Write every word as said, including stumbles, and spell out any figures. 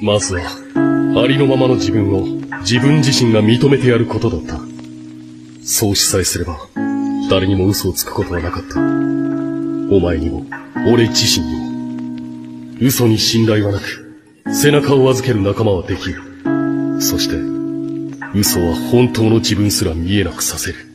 まずは、ありのままの自分を自分自身が認めてやることだった。そうしさえすれば、誰にも嘘をつくことはなかった。お前にも、俺自身にも。嘘に信頼はなく、背中を預ける仲間はできる。そして、嘘は本当の自分すら見えなくさせる。